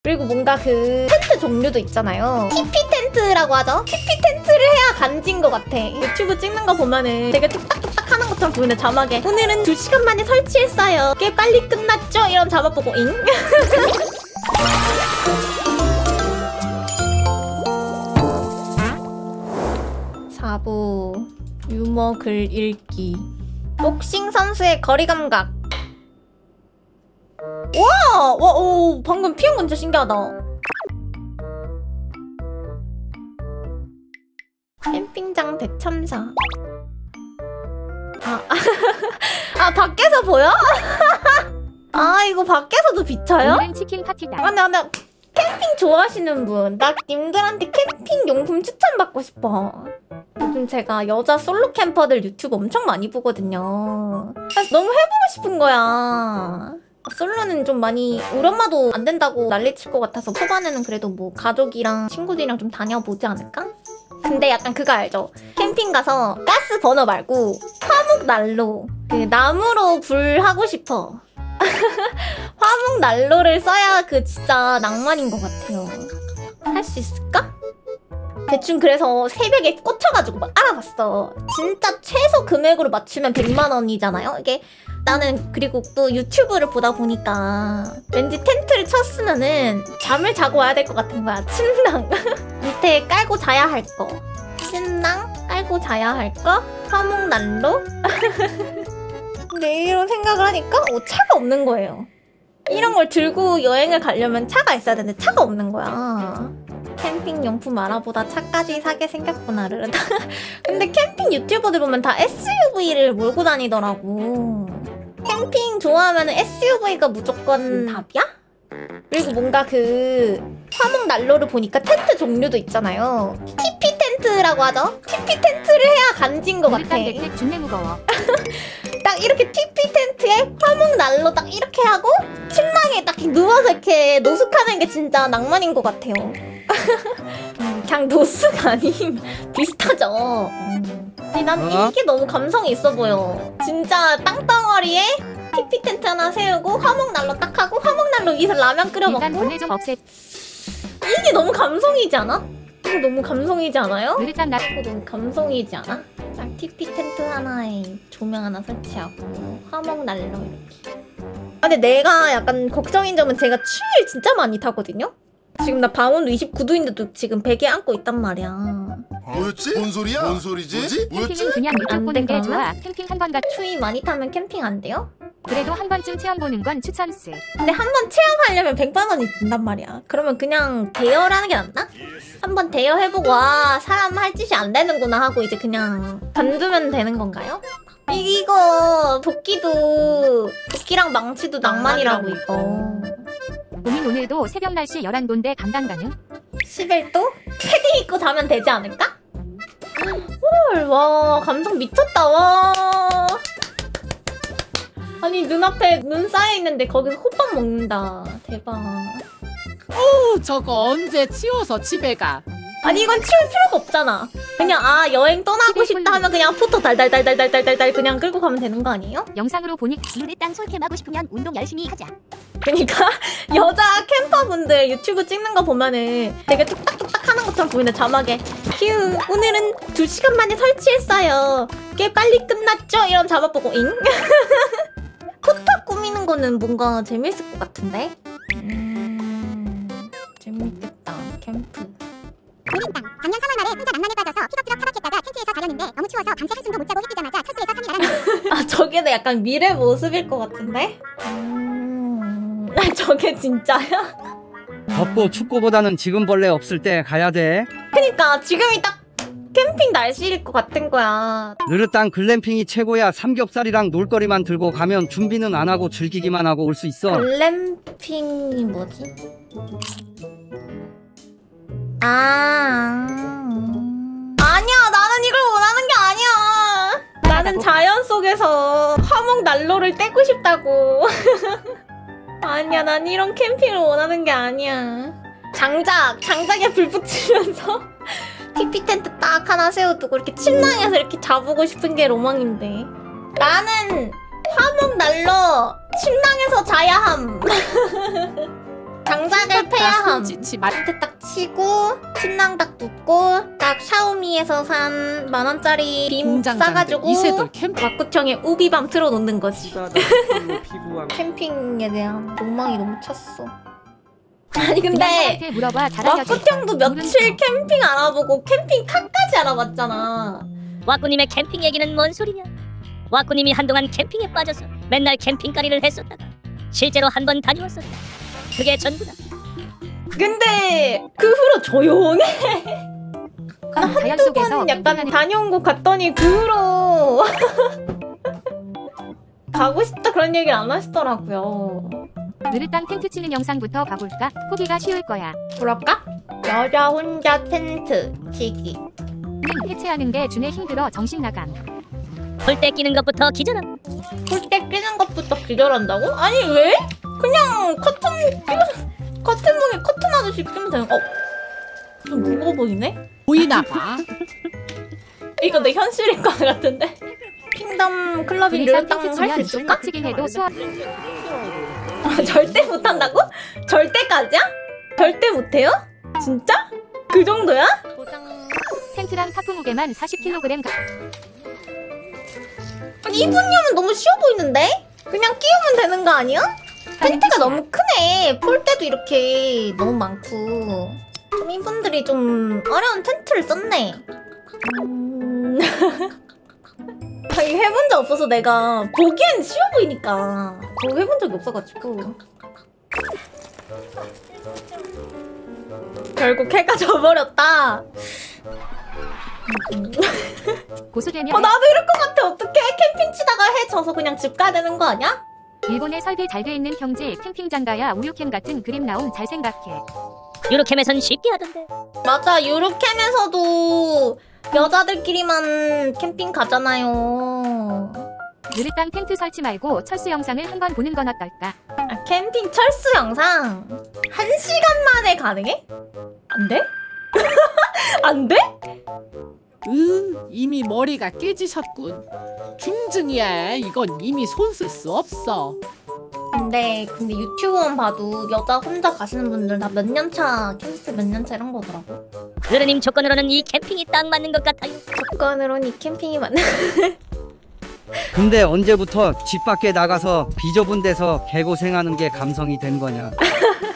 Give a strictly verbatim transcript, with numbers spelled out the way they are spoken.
그리고 뭔가 그 텐트 종류도 있잖아요. 티피 텐트라고 하죠. 티피 텐트를 해야 간지인 것 같아. 유튜브 찍는 거 보면은 되게 뚝딱뚝딱 하는 것처럼 보이는 자막에 오늘은 두 시간 만에 설치했어요. 꽤 빨리 끝났죠? 이런 자막 보고 잉? 사부 유머 글 읽기. 복싱 선수의 거리 감각. 와! 와, 오, 방금 피한 건 진짜 신기하다. 캠핑장 대참사. 아, 아 밖에서 보여? 아, 이거 밖에서도 비쳐요? 오늘은 치킨 파티다. 아, 나, 나 캠핑 좋아하시는 분, 나 님들한테 캠핑 용품 추천받고 싶어. 요즘 제가 여자 솔로 캠퍼들 유튜브 엄청 많이 보거든요. 그래서 너무 해보고 싶은 거야. 솔로는 좀 많이 우리 엄마도 안 된다고 난리칠 것 같아서 초반에는 그래도 뭐 가족이랑 친구들이랑 좀 다녀보지 않을까? 근데 약간 그거 알죠? 캠핑 가서 가스 버너 말고 화목 난로, 그 나무로 불 하고 싶어. 화목 난로를 써야 그 진짜 낭만인 것 같아요. 할 수 있을까? 대충 그래서 새벽에 꽂혀가지고 막 알아봤어. 진짜 최소 금액으로 맞추면 백만 원이잖아요? 이게 나는 그리고 또 유튜브를 보다 보니까 왠지 텐트를 쳤으면은 잠을 자고 와야 될 것 같은 거야. 침낭 밑에 깔고 자야 할 거, 침낭 깔고 자야 할 거, 화목난로. 근데 이런 생각을 하니까 어, 차가 없는 거예요. 이런 걸 들고 여행을 가려면 차가 있어야 되는데 차가 없는 거야. 캠핑 용품 알아보다 차까지 사게 생겼구나. 르르다. 근데 캠핑 유튜버들 보면 다 에스유브이를 몰고 다니더라고. 캠핑 좋아하면 에스유브이가 무조건 답이야? 그리고 뭔가 그 화목 난로를 보니까 텐트 종류도 있잖아요. 티피 텐트라고 하죠. 티피 텐트를 해야 간지인 것 같아. 준내 무거워. 딱 이렇게 티피 텐트에 화목 난로 딱 이렇게 하고 침낭에 딱 누워서 이렇게 노숙하는 게 진짜 낭만인 것 같아요. 음, 그냥 노숙 아님 비슷하죠. 음. 아니, 난 어? 이게 너무 감성이 있어 보여. 진짜 땅덩어리에 티피 텐트 하나 세우고 화목 난로 딱 하고 화목 난로 위에서 라면 끓여 일단 먹고. 돈을 좀 없애. 이게 너무 감성이지 않아? 이거 너무 감성이지 않아요? 느릿한 나. 이거 너무 감성이지 않아? 딱 티피 텐트 하나에 조명 하나 설치하고 화목 난로 이렇게. 아, 근데 내가 약간 걱정인 점은 제가 추위를 진짜 많이 타거든요? 지금 나 방온도 이십구 도인데도 지금 베개 안고 있단 말이야. 뭐였지? 뭔 소리야? 뭔 소리지? 뭐였지? 캠핑은 그냥 유튜브 보는 게 좋아. 캠핑 한 번 가. 추위 많이 타면 캠핑 안 돼요? 그래도 한 번쯤 체험보는 건 추천스. 근데 한 번 체험하려면 백만 원이 든단 말이야. 그러면 그냥 대여를 하는 게 낫나? 한번 대여해보고 와, 사람 할 짓이 안 되는구나 하고 이제 그냥 던두면 되는 건가요? 이거 도끼도 도끼랑 망치도 낭만이라고 이거. 고민 오늘도 새벽 날씨 열한 도인데 감당 가능? 십일 도? 패딩 입고 자면 되지 않을까? 헐, 와, 감성 미쳤다, 와. 아니, 눈앞에 눈 쌓여있는데 거기서 호빵 먹는다. 대박. 어, 저거 언제 치워서 집에 가? 아니, 이건 치울 필요가 없잖아. 그냥 아, 여행 떠나고 싶다 하면 그냥 포토 달달달달달달달달 그냥 끌고 가면 되는 거 아니에요? 영상으로 보니 루리땅 솔캠하고 싶으면 운동 열심히 하자. 그러니까 여자 캠퍼분들 유튜브 찍는 거 보면은 되게 뚝딱뚝딱 하는 것처럼 보이는 자막에 휴, 오늘은 두 시간 만에 설치했어요. 꽤 빨리 끝났죠? 이런 자막 보고 잉? 포토 꾸미는 거는 뭔가 재밌을 것 같은데? 음... 재밌겠다. 캠프. 루리땅 작년 삼월 말에 혼자 낭만에 빠져서 픽업트럭 타박했다가 텐트에서 자려는데 너무 추워서 밤새 한숨도 못 자고 해 뜨자마자 철수해서 삼 일 알았는데. 아, 저게 약간 미래 모습일 것 같은데? 음... 아, 저게 진짜야? 덥고 춥고보다는 지금 벌레 없을 때 가야 돼. 그니까 지금이 딱 캠핑 날씨일 것 같은 거야. 느릇땅 글램핑이 최고야. 삼겹살이랑 놀거리만 들고 가면 준비는 안 하고 즐기기만 하고 올 수 있어. 글램핑이 뭐지? 아... 아니야, 나는 이걸 원하는 게 아니야. 나는 자연 속에서 화목 난로를 떼고 싶다고. 아니야, 난 이런 캠핑을 원하는 게 아니야. 장작! 장작에 불 붙이면서 티피 텐트 딱 하나 세워두고 이렇게 침낭에서 이렇게 자보고 싶은 게 로망인데. 나는 화목 난로 침낭에서 자야 함. 장작을 패야 함. 손짓이 말. 밑에 딱 치고 침낭 딱 눕고 딱 샤오미에서 산 만원짜리 빔 공장장들 싸가지고 이세돌 캠프. 막구청에 우비밤 틀어놓는 거지. 로 피구왕. 캠핑에 대한 욕망이 너무 찼어. 아니 근데 그냥 물어봐 잘하냐고. 막구청도 며칠 캠핑 알아보고 캠핑카까지 알아봤잖아. 와꾸님의 캠핑 얘기는 뭔 소리냐? 와꾸님이 한동안 캠핑에 빠져서 맨날 캠핑거리를 했었다가 실제로 한 번 다녀왔었다. 그게 전부다. 근데 그 후로 조용해. 다양 두 속에서 번 약간 캠핑하는 다녀온 곳 갔더니 그 후로 가고 싶다 그런 얘기를 안 하시더라고요. 느릇땅 텐트 치는 영상부터 봐볼까? 포기가 쉬울 거야. 그럴까? 여자 혼자 텐트 치기. 응, 해체하는 게 준에 힘들어 정신 나감. 폴대 끼는 것부터 기절함. 폴대 끼는 것부터 기절한다고? 아니 왜? 그냥 커튼 끼고 커튼목에 커튼 아저씨 끼면 되는 거. 어? 좀 무거워 보이네? 보이나 봐. 이거 내 현실인 것 같은데? 킹덤 클럽이 느릇땅 텐트 류땅 할 수 치면 있을까? 빡치긴 해도 수업. 아, 절대 못한다고? 절대까지야? 절대 못해요? 진짜? 그 정도야? 텐트랑 타프 무게만 사십 킬로그램 가. 아니 이 분이면 너무 쉬워 보이는데? 그냥 끼우면 되는 거 아니야? 텐트가 너무 크네. 폴대도 이렇게 너무 많고. 좀 이분들이 좀 어려운 텐트를 썼네. 음... 아니 해본 적 없어서 내가 보기엔 쉬워 보이니까 저 해본 적이 없어가지고 결국 해가 져버렸다. 고수되면 어 나도 이럴 것 같아. 어떡해. 캠핑 치다가 해 져서 그냥 집 가야 되는 거 아니야? 일본에 설계 잘 돼 있는 형제 캠핑장가야 우유캠 같은 그림 나옴 잘 생각해. 유로캠에선 쉽게 하던데. 맞아. 유로캠에서도 여자들끼리만 캠핑 가잖아요. 느릇땅 텐트 설치 말고 철수 영상을 한번 보는 건 어떨까? 아, 캠핑 철수 영상 한 시간 만에 가능해? 안 돼? 안 돼? 으, 이미 머리가 깨지셨군. 중증이야. 이건 이미 손 쓸 수 없어. 근데 근데 유튜브만 봐도 여자 혼자 가시는 분들 다 몇 년 차 캠프 몇 년 차 이런 거더라고. 느르님 조건으로는 이 캠핑이 딱 맞는 것 같아요. 조건으로는 이 캠핑이 맞는. 근데 언제부터 집 밖에 나가서 비좁은 데서 개고생하는 게 감성이 된 거냐?